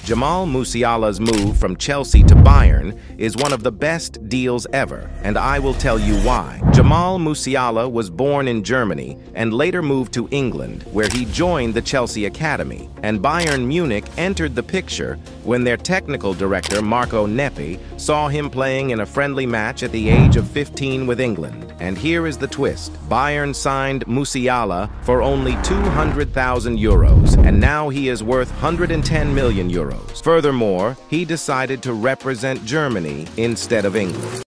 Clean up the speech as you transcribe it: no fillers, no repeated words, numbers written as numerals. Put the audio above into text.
Jamal Musiala's move from Chelsea to Bayern is one of the best deals ever, and I will tell you why. Jamal Musiala was born in Germany and later moved to England, where he joined the Chelsea Academy, and Bayern Munich entered the picture when their technical director, Marco Nepi, saw him playing in a friendly match at the age of 15 with England. And here is the twist. Bayern signed Musiala for only 200,000 euros, and now he is worth 110 million euros. Furthermore, he decided to represent Germany instead of England.